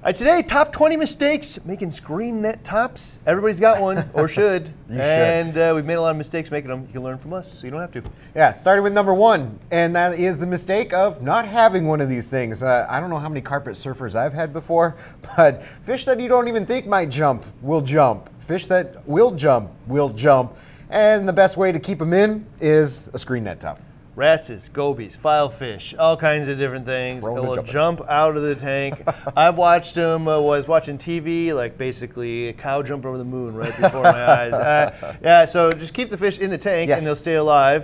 right, today, top 20 mistakes making screen net tops. Everybody's got one, or should. And we've made a lot of mistakes making them. You can learn from us, so you don't have to. Yeah, starting with number one, and that is the mistake of not having one of these things. I don't know how many carpet surfers I've had before, but fish that you don't even think might jump will jump. Fish that will jump will jump. And the best way to keep them in is a screen net top. Wrasses, gobies, filefish, all kinds of different things. It will jump out of the tank. I've watched them, was watching TV, like basically a cow jumping over the moon right before my eyes. Yeah, so just keep the fish in the tank and they'll stay alive.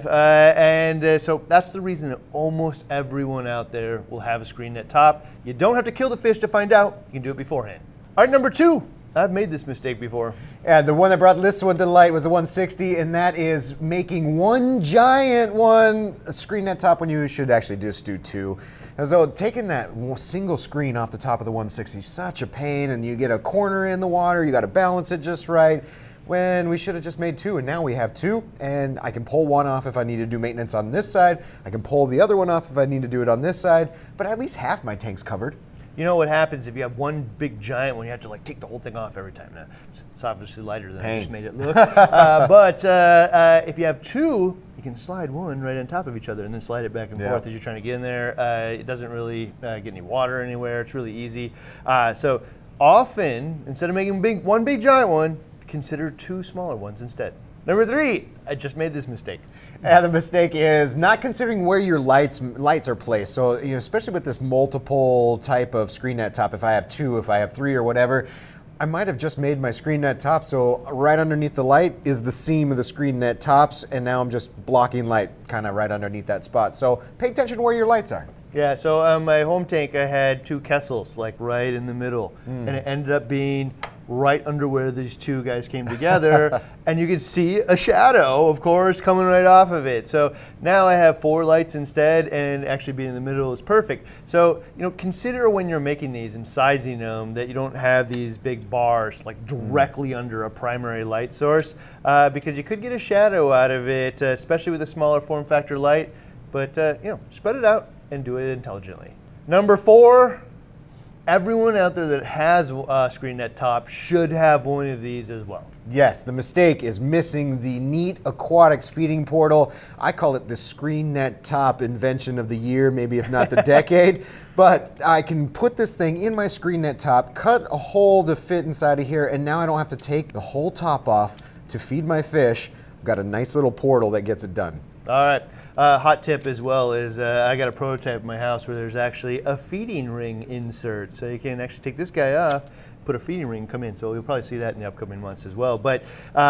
So that's the reason that almost everyone out there will have a screen net top. You don't have to kill the fish to find out. You can do it beforehand. All right, number two. I've made this mistake before. Yeah, the one that brought this one to light was the 160, and that is making one giant one a screen net top when you should actually just do two. And so taking that single screen off the top of the 160 is such a pain, and you get a corner in the water, you got to balance it just right, when we should have just made two, and now we have two, and I can pull one off if I need to do maintenance on this side, I can pull the other one off if I need to do it on this side, but at least half my tank's covered. You know what happens if you have one big giant one, you have to like take the whole thing off every time. Now, it's obviously lighter than I just made it look. But if you have two, you can slide one right on top of each other and then slide it back and forth as you're trying to get in there. It doesn't really get any water anywhere. It's really easy. So often, instead of making one big giant one, consider two smaller ones instead. Number three, I just made this mistake. The mistake is not considering where your lights are placed. So, especially with this multiple type of screen net top, if I have two, if I have three or whatever, I might have just made my screen net top. So right underneath the light is the seam of the screen net tops, and now I'm just blocking light kind of right underneath that spot. So pay attention to where your lights are. Yeah, so on my home tank, I had two Kessels, like right in the middle, and it ended up being right under where these two guys came together, and you could see a shadow, of course, coming right off of it. So now I have four lights instead, and actually being in the middle is perfect. So, consider when you're making these and sizing them that you don't have these big bars like directly under a primary light source, because you could get a shadow out of it, especially with a smaller form factor light, but spread it out and do it intelligently. Number four, everyone out there that has a screen net top should have one of these as well. Yes, the mistake is missing the Neat Aquatics feeding portal. I call it the screen net top invention of the year, maybe if not the decade. But I can put this thing in my screen net top, cut a hole to fit inside of here, and now I don't have to take the whole top off to feed my fish. I've got a nice little portal that gets it done. All right. Hot tip as well is I got a prototype in my house where there's actually a feeding ring insert. So you can actually take this guy off, put a feeding ring, come in. So you'll probably see that in the upcoming months as well. But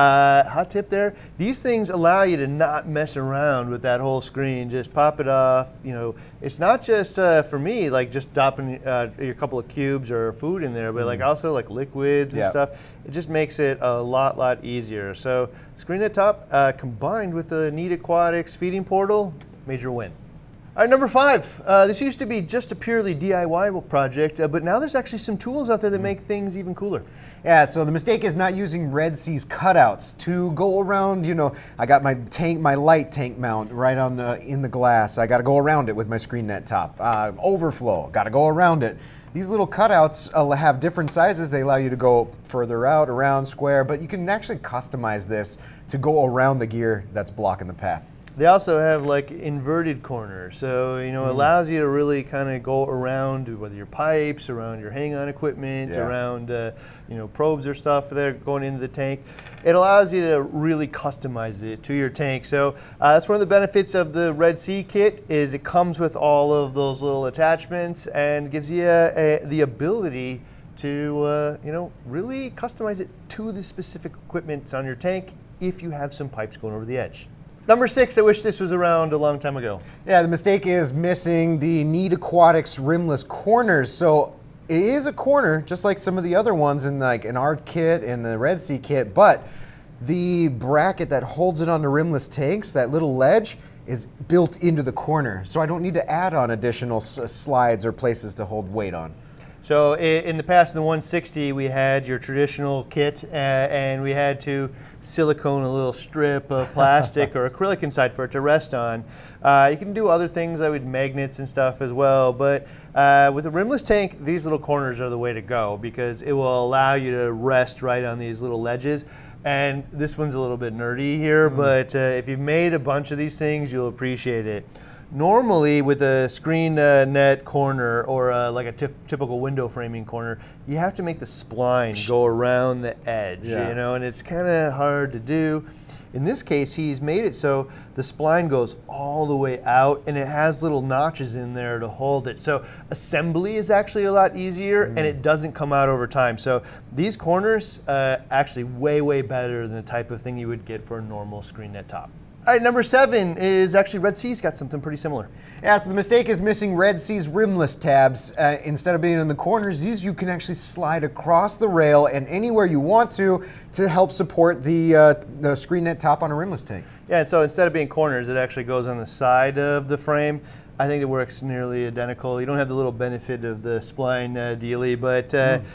hot tip there, these things allow you to not mess around with that whole screen. Just pop it off. It's not just for me, like just dropping a couple of cubes or food in there, but like also like liquids and stuff. It just makes it a lot easier. So screen net top combined with the Neat Aquatics feeding portal, major win. All right, number five. This used to be just a purely DIY project, but now there's actually some tools out there that make things even cooler. Yeah, so the mistake is not using Red Sea's cutouts to go around, I got my light tank mount right on in the glass. I got to go around it with my screen net top. Overflow, got to go around it. These little cutouts have different sizes. They allow you to go further out, around, square, but you can actually customize this to go around the gear that's blocking the path. They also have like inverted corners, so it allows you to really kind of go around, whether your pipes, around your hang-on equipment, around probes or stuff that are going into the tank. It allows you to really customize it to your tank. So that's one of the benefits of the Red Sea kit is it comes with all of those little attachments and gives you the ability to really customize it to the specific equipment on your tank if you have some pipes going over the edge. Number six, I wish this was around a long time ago. Yeah, the mistake is missing the Neat Aquatics rimless corners. So it is a corner, just like some of the other ones in like an Art kit and the Red Sea kit, but the bracket that holds it on the rimless tanks, that little ledge, is built into the corner. So I don't need to add on additional slides or places to hold weight on. So in the past, in the 160, we had your traditional kit, and we had to silicone a little strip of plastic or acrylic inside for it to rest on. You can do other things like with magnets and stuff as well, but with a rimless tank, these little corners are the way to go because it will allow you to rest right on these little ledges. And this one's a little bit nerdy here, but if you've made a bunch of these things, you'll appreciate it. Normally, with a screen net corner or like a typical window framing corner, you have to make the spline go around the edge, you know, and it's kind of hard to do. In this case, he's made it so the spline goes all the way out and it has little notches in there to hold it. So assembly is actually a lot easier and it doesn't come out over time. So these corners actually way better than the type of thing you would get for a normal screen net top. All right, number 7 is actually Red Sea's got something pretty similar. Yeah, so the mistake is missing Red Sea's rimless tabs. Instead of being in the corners, these you can actually slide across the rail and anywhere you want to help support the screen net top on a rimless tank. Yeah, and so instead of being corners, it actually goes on the side of the frame. I think it works nearly identical. You don't have the little benefit of the spline dealie, but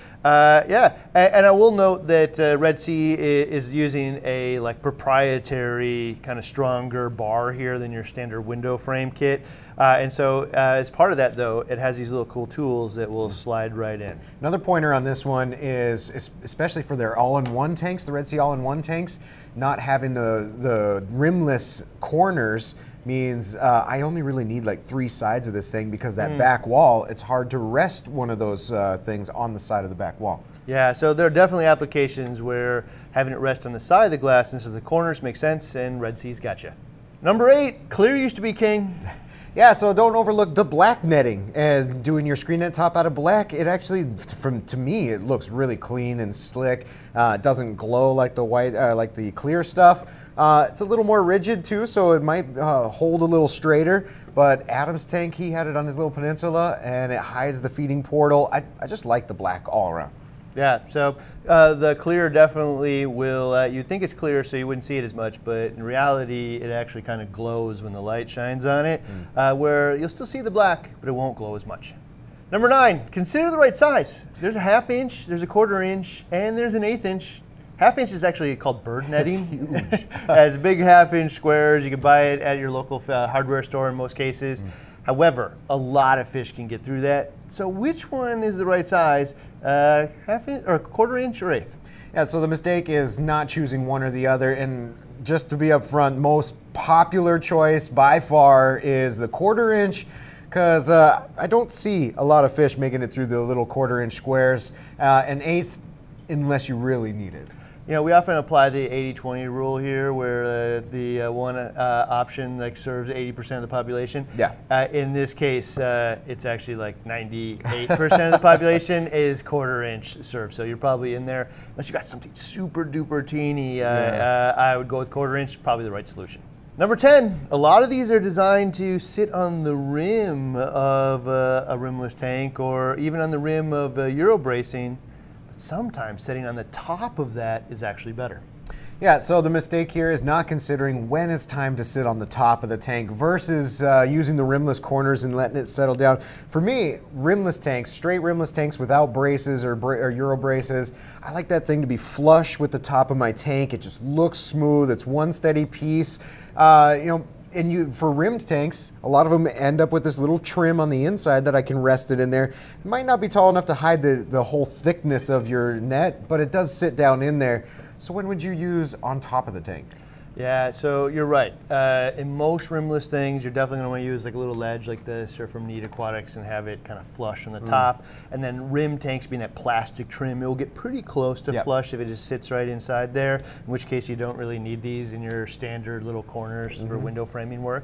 yeah. And I will note that Red Sea is using a proprietary kind of stronger bar here than your standard window frame kit. And so as part of that though, it has these little cool tools that will slide right in. Another pointer on this one is, especially for their all-in-one tanks, the Red Sea all-in-one tanks, not having the rimless corners means I only really need like 3 sides of this thing because that back wall, it's hard to rest one of those things on the side of the back wall. Yeah, so there are definitely applications where having it rest on the side of the glass instead of the corners makes sense, and Red Sea's got you. Number 8, clear used to be king. Yeah, so don't overlook the black netting. And doing your screen net top out of black, it actually, to me, it looks really clean and slick. It doesn't glow like the white, like the clear stuff. It's a little more rigid too, so it might hold a little straighter. But Adam's tank, he had it on his little peninsula, and it hides the feeding portal. I just like the black all around. Yeah, so the clear definitely will, you'd think it's clear so you wouldn't see it as much, but in reality it actually kind of glows when the light shines on it, where you'll still see the black, but it won't glow as much. Number 9, consider the right size. There's a 1/2 inch, there's a 1/4 inch, and there's an 1/8 inch. 1/2 inch is actually called bird netting. It's big 1/2 inch squares. You can buy it at your local hardware store in most cases. However, a lot of fish can get through that. So which one is the right size? 1/2 inch or 1/4 inch or 1/8? Yeah, so the mistake is not choosing one or the other. And just to be upfront, most popular choice by far is the 1/4 inch. Because I don't see a lot of fish making it through the little 1/4 inch squares. An 1/8 unless you really need it. You know, we often apply the 80-20 rule here, where the one option serves 80% of the population. Yeah. In this case, it's actually like 98% of the population is 1/4 inch served. So you're probably in there. Unless you got something super duper teeny, I would go with 1/4 inch, probably the right solution. Number 10, a lot of these are designed to sit on the rim of a rimless tank or even on the rim of Euro bracing. Sometimes sitting on the top of that is actually better. Yeah, so the mistake here is not considering when it's time to sit on the top of the tank versus using the rimless corners and letting it settle down. For me, rimless tanks, straight rimless tanks without braces or Euro braces, I like that thing to be flush with the top of my tank. It just looks smooth. It's one steady piece. And for rimmed tanks, a lot of them end up with this little trim on the inside that I can rest it in there. It might not be tall enough to hide the whole thickness of your net, but it does sit down in there. So when would you use on top of the tank? Yeah, so you're right. In most rimless things, you're definitely going to want to use like a little ledge like this or from Neat Aquatics and have it kind of flush on the top. And then rim tanks being that plastic trim, it will get pretty close to flush if it just sits right inside there, in which case you don't really need these in your standard little corners for window framing work.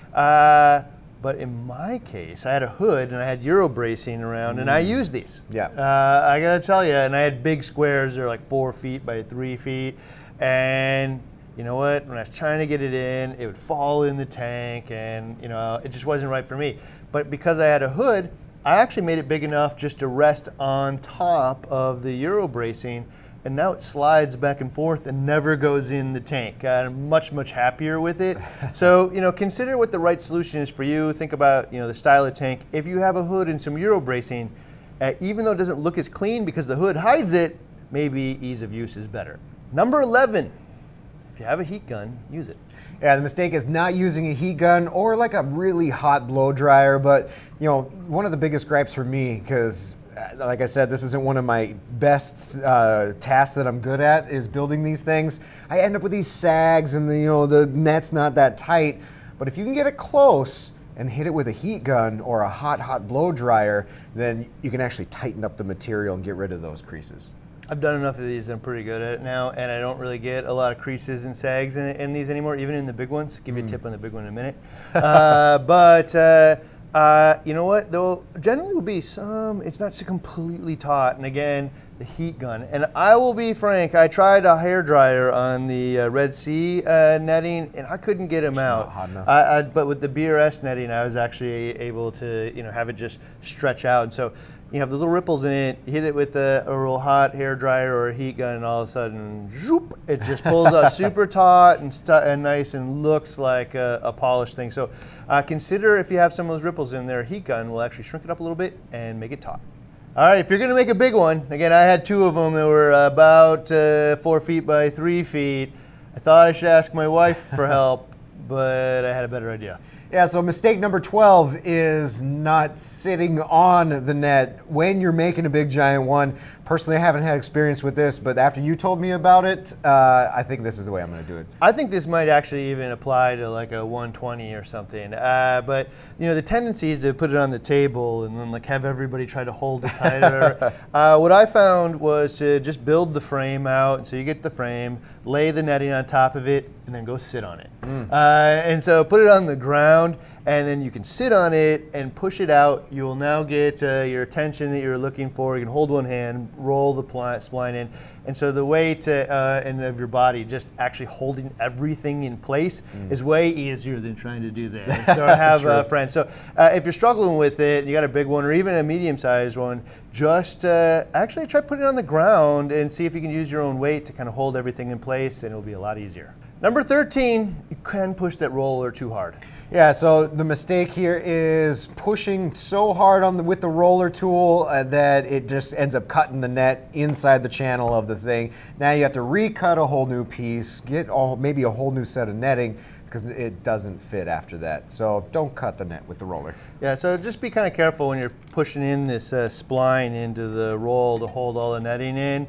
But in my case, I had a hood and I had Euro bracing around and I used these. Yeah. I gotta tell you, and I had big squares, they're like 4 feet by 3 feet. And you know what, when I was trying to get it in, it would fall in the tank and it just wasn't right for me. But because I had a hood, I actually made it big enough just to rest on top of the Euro bracing, and now it slides back and forth and never goes in the tank. I'm much, much happier with it. So, consider what the right solution is for you. Think about, the style of tank. If you have a hood and some Euro bracing, Even though it doesn't look as clean because the hood hides it, maybe ease of use is better. Number 11, if you have a heat gun, use it. Yeah, the mistake is not using a heat gun or like a really hot blow dryer, but you know, one of the biggest gripes for me, because like I said, this isn't one of my best tasks that I'm good at, is building these things. I end up with these sags and the net's not that tight, but if you can get it close and hit it with a heat gun or a hot blow dryer, then you can actually tighten up the material and get rid of those creases. I've done enough of these, I'm pretty good at it now, and I don't really get a lot of creases and sags in these anymore, even in the big ones. Give you a tip on the big one in a minute. You know what, though, generally will be some, it's not so completely taut, and again, the heat gun. And I will be frank, I tried a hair dryer on the Red Sea netting, and I couldn't get them out. Not hot enough. But with the BRS netting, I was actually able to have it just stretch out. And so you have those little ripples in it, you hit it with a real hot hair dryer or a heat gun, and all of a sudden, zoop, it just pulls out super taut and nice and looks like a polished thing. So consider if you have some of those ripples in there, a heat gun will actually shrink it up a little bit and make it taut. All right, if you're gonna make a big one, again, I had 2 of them that were about 4 feet by 3 feet. I thought I should ask my wife for help, but I had a better idea. Yeah, so mistake number 12 is not sitting on the net when you're making a big giant one. Personally, I haven't had experience with this, but after you told me about it, I think this is the way I'm going to do it. I think this might actually even apply to like a 120 or something. But the tendency is to put it on the table and then like have everybody try to hold it tighter. What I found was to just build the frame out, and so you get the frame, lay the netting on top of it, and then go sit on it. And so put it on the ground, and then you can sit on it and push it out. You will now get your tension that you're looking for. You can hold one hand, roll the spline in, and so the weight of your body just actually holding everything in place is way easier than trying to do that. And so I have friends. So if you're struggling with it, you got a big one or even a medium-sized one, just actually try putting it on the ground and see if you can use your own weight to kind of hold everything in place, and it'll be a lot easier. Number 13, you can push that roller too hard. Yeah, so the mistake here is pushing so hard with the roller tool that it just ends up cutting the net inside the channel of the thing. Now you have to recut a whole new piece, get maybe a whole new set of netting, because it doesn't fit after that. So don't cut the net with the roller. Yeah, so just be kind of careful when you're pushing in this spline into the roll to hold all the netting in,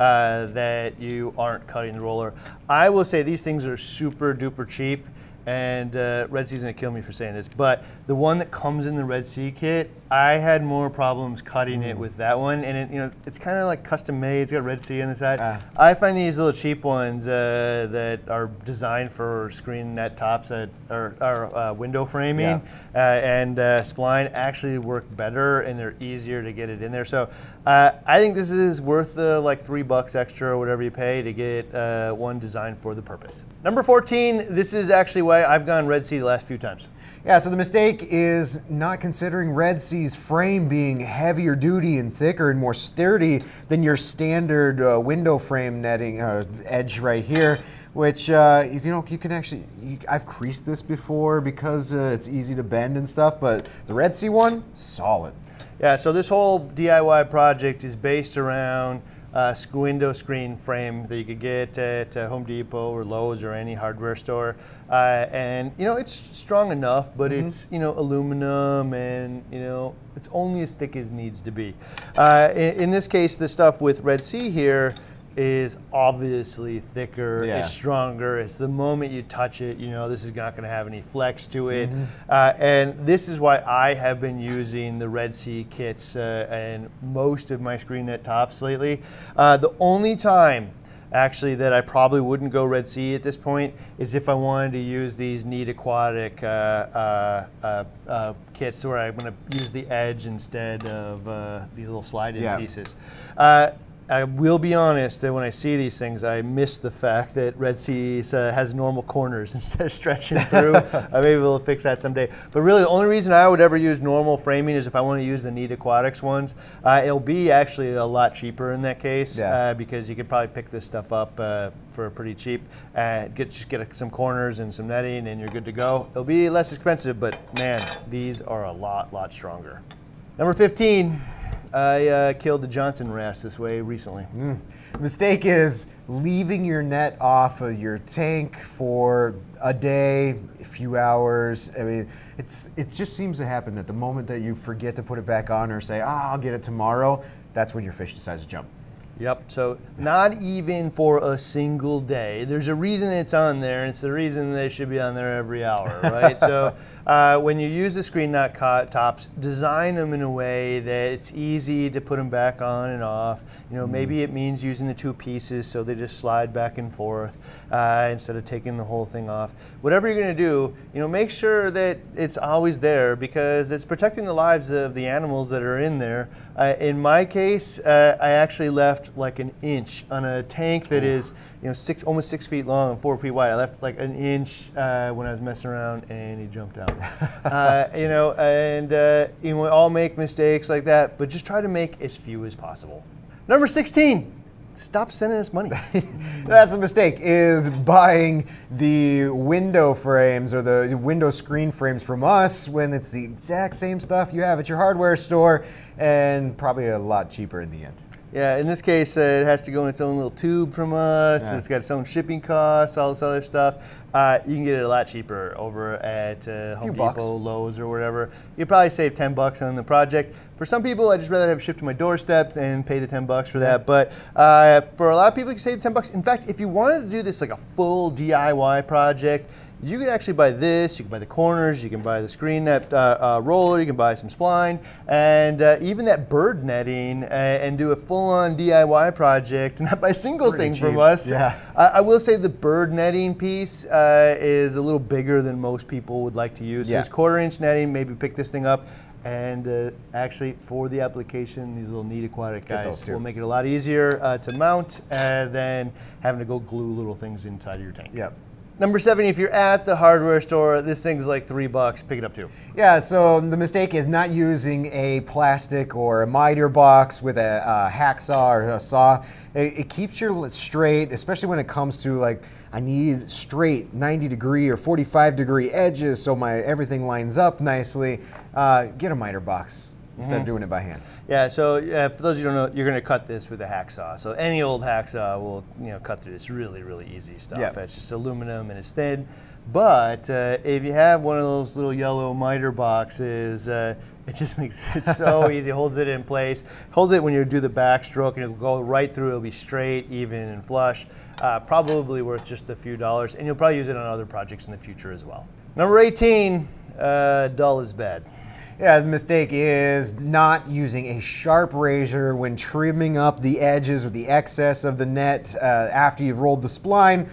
that you aren't cutting the roller. I will say these things are super duper cheap, and Red Sea's gonna kill me for saying this, but the one that comes in the Red Sea kit, I had more problems cutting it with that one, and it's kind of like custom made. It's got Red Sea on the side. I find these little cheap ones that are designed for screen net tops that are window framing and spline actually work better, and they're easier to get it in there. So I think this is worth the like $3 extra or whatever you pay to get one designed for the purpose. Number 14, this is actually why I've gone Red Sea the last few times. Yeah, so the mistake is not considering Red Sea's frame being heavier duty and thicker and more sturdy than your standard window frame netting edge right here, which you can actually, I've creased this before because it's easy to bend and stuff, but the Red Sea one, solid. Yeah, so this whole DIY project is based around window screen frame that you could get at Home Depot or Lowe's or any hardware store, and it's strong enough, but it's aluminum, and it's only as thick as needs to be. In this case, the stuff with Red Sea here is obviously thicker, it's stronger. It's the moment you touch it, this is not going to have any flex to it. And this is why I have been using the Red Sea kits and most of my screen net tops lately. The only time actually that I probably wouldn't go Red Sea at this point is if I wanted to use these Neat Aquatic kits where I'm going to use the edge instead of these little slide-in pieces. I will be honest that when I see these things, I miss the fact that Red Sea has normal corners instead of stretching through. Maybe we'll fix that someday. But really, the only reason I would ever use normal framing is if I want to use the Neat Aquatics ones. It'll be actually a lot cheaper in that case because you could probably pick this stuff up for pretty cheap. Just get some corners and some netting, and you're good to go. It'll be less expensive, but man, these are a lot stronger. Number 15. I killed the Johnson wrasse this way recently. Mistake is leaving your net off of your tank for a day, a few hours. I mean, it just seems to happen that the moment that you forget to put it back on or say, I'll get it tomorrow, that's when your fish decides to jump. Yep, so not even for a single day. There's a reason it's on there, and it's the reason they should be on there every hour, right? So when you use the screen knot tops, design them in a way that it's easy to put them back on and off. You know, maybe it means using the 2 pieces so they just slide back and forth instead of taking the whole thing off. Whatever you're gonna do, you know, make sure that it's always there because it's protecting the lives of the animals that are in there. In my case, I actually left like an inch on a tank that is, you know, almost 6 feet long and 4 feet wide. I left like an inch when I was messing around, and he jumped out. You know, and you know, we all make mistakes like that, but just try to make as few as possible. Number 16. Stop sending us money. That's a mistake, is buying the window frames or the window screen frames from us when it's the exact same stuff you have at your hardware store and probably a lot cheaper in the end. Yeah, in this case, it has to go in its own little tube from us. Yeah. It's got its own shipping costs, all this other stuff. You can get it a lot cheaper over at Home Depot, Lowe's, or whatever. You probably save $10 on the project. For some people, I'd just rather have it shipped to my doorstep and pay the $10 for that. But for a lot of people, you can save the $10. In fact, if you wanted to do this like a full DIY project, you could actually buy this, you can buy the corners, you can buy the screen net roller, you can buy some spline, and even that bird netting and do a full-on DIY project, not buy a single thing from us. Yeah. I will say the bird netting piece is a little bigger than most people would like to use. So it's 1/4-inch netting, maybe pick this thing up. And actually, for the application, these little Neat Aquatic guys will make it a lot easier to mount than having to go glue little things inside of your tank. Yep. Number 7, if you're at the hardware store, this thing's like $3, pick it up too. Yeah, so the mistake is not using a plastic or a miter box with a hacksaw or a saw. It keeps your straight, especially when it comes to like, I need straight 90-degree or 45-degree edges so my everything lines up nicely. Get a miter box instead of doing it by hand. Yeah, so for those of you who don't know, you're going to cut this with a hacksaw. So any old hacksaw will, you know, cut through this really, really easy stuff. Yep. It's just aluminum and it's thin. But if you have one of those little yellow miter boxes, it just makes it so easy. It holds it in place. Holds it when you do the backstroke, and it'll go right through. It'll be straight, even, and flush. Probably worth just a few dollars, and you'll probably use it on other projects in the future as well. Number 18, dull is bad. Yeah, the mistake is not using a sharp razor when trimming up the edges or the excess of the net after you've rolled the spline.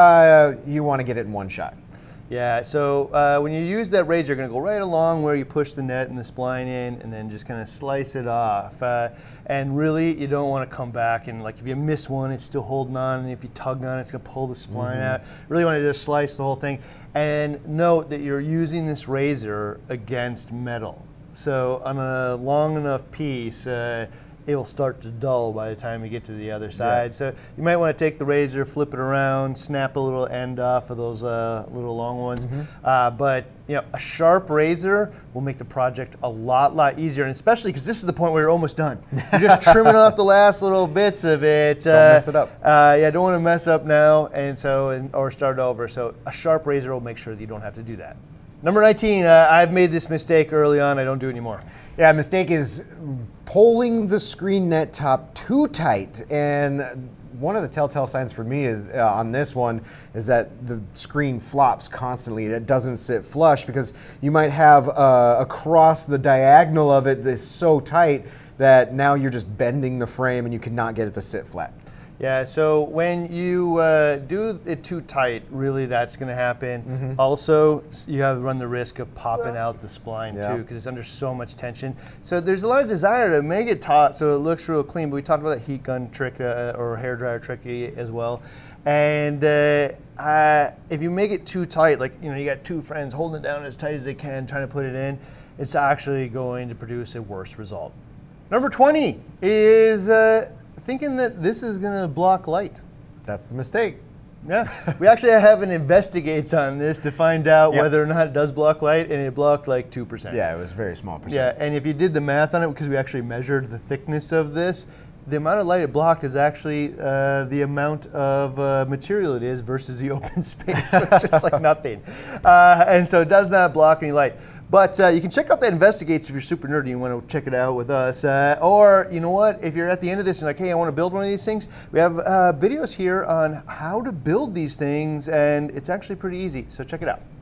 You want to get it in one shot. Yeah, so when you use that razor, you're going to go right along where you push the net and the spline in, and then just kind of slice it off. And really, you don't want to come back and, like, if you miss one, it's still holding on, and if you tug on it, it's going to pull the spline out. Really want to just slice the whole thing. And note that you're using this razor against metal. So on a long enough piece, it will start to dull by the time you get to the other side. Yeah. So you might want to take the razor, flip it around, snap a little end off of those little long ones. But you know, a sharp razor will make the project a lot easier, and especially because this is the point where you're almost done. You're just trimming off the last little bits of it. Don't mess it up. Yeah, don't want to mess up now, and so or start over. So a sharp razor will make sure that you don't have to do that. Number 19, I've made this mistake early on. I don't do it anymore. Yeah, mistake is pulling the screen net top too tight. And one of the telltale signs for me is on this one is that the screen flops constantly. It doesn't sit flush because you might have across the diagonal of it this so tight that now you're just bending the frame and you cannot get it to sit flat. Yeah, so when you do it too tight, really that's going to happen. Also, you have run the risk of popping out the spline too, because it's under so much tension. So there's a lot of desire to make it taut so it looks real clean, but we talked about that heat gun trick or hair dryer trick as well. And if you make it too tight, like, you know, you got two friends holding it down as tight as they can, trying to put it in, it's actually going to produce a worse result. Number 20 is thinking that this is going to block light. That's the mistake. Yeah, we actually have an investigates on this to find out whether or not it does block light, and it blocked like 2%. Yeah, it was a very small percent. Yeah, and if you did the math on it, because we actually measured the thickness of this, the amount of light it blocked is actually the amount of material it is versus the open space. So it's just like nothing. And so it does not block any light. But you can check out that Investigates if you're super nerdy and you want to check it out with us. Or, you know what, if you're at the end of this and like, hey, I want to build one of these things, we have videos here on how to build these things, and it's actually pretty easy. So check it out.